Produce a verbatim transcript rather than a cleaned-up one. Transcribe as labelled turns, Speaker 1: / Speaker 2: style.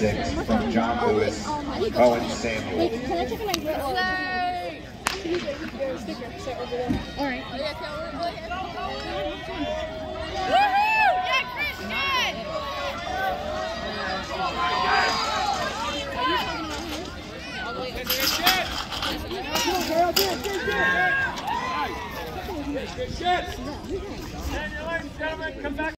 Speaker 1: six from John Lewis, Koen Samuel.
Speaker 2: Wait, can I check my grip? All right.
Speaker 3: Good shit! Ladies and gentlemen, come back.